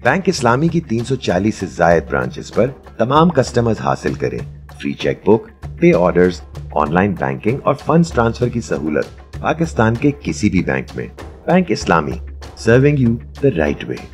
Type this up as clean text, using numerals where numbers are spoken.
Bank इस्लामी की 340 से जायद ब्रांचेस पर तमाम कस्टमर्स हासिल करें free chequebook, pay orders, online banking और फंड्स ट्रांसफर की सहूलत पाकिस्तान के किसी भी बैंक में। Bank Islami, serving you the right way.